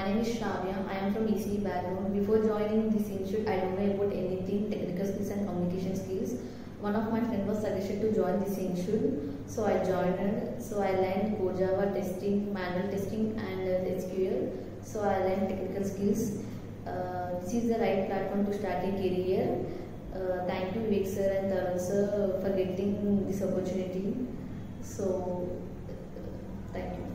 name is Shravya. I am from ECE background. Before joining this institute, I don't know about anything technical skills and communication skills. One of my friends was suggested to join this institute, so I joined. So I learned Core Java testing, manual testing, and SQL. So I learned technical skills. This is the right platform to start a career. Thank you Vivek sir and Tarun sir for getting this opportunity. So thank you.